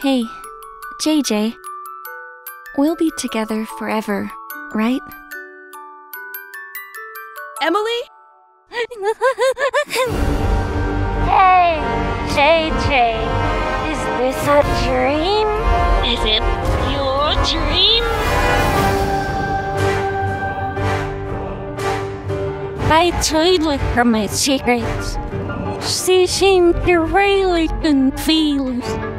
Hey, JJ. We'll be together forever, right? Emily? Hey, JJ. Is this a dream? Is it your dream? I told her my secrets. She seemed really confused.